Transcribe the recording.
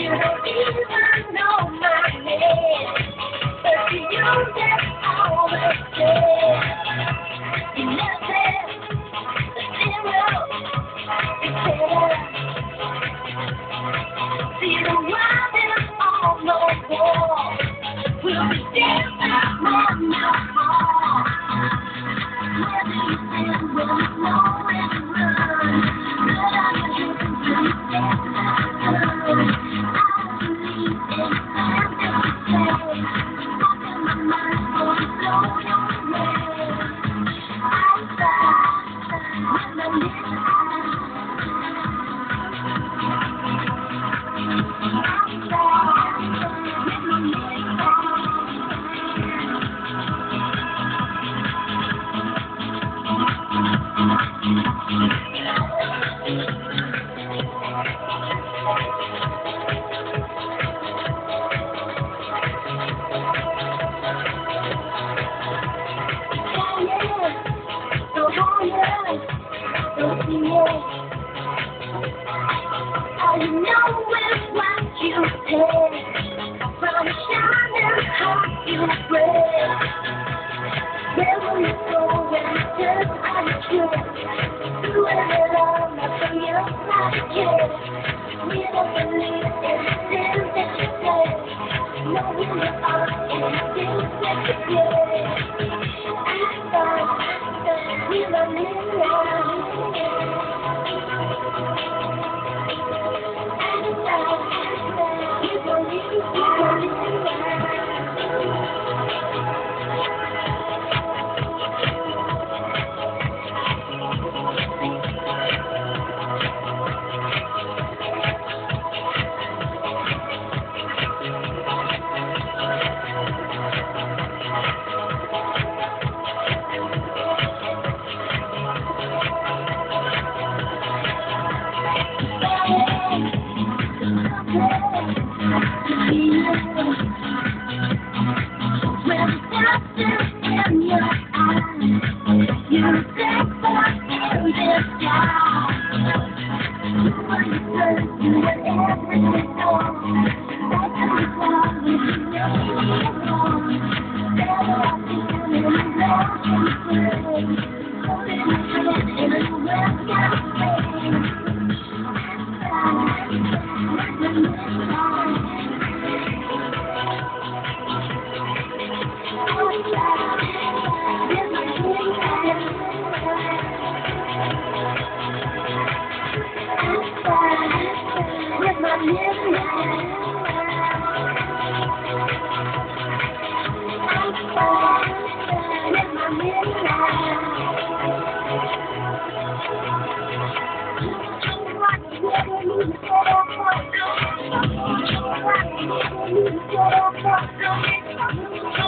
You don't even know my name, but to you that's all the same. You nothing, zero, see the writing on the wall. We'll be dancing on the hall. Whether you sin, whether you know where to run, but I'm a human being. I believe in everything. Open my mind, gonna blow your way. Outside, with my little all you know is what you take from shining heart you break. Where will you go when you turn on the truth? Do it all, nothing else not a care. We don't believe in the things that you say. No, we are in the things that you say. I thought we were living. Get up,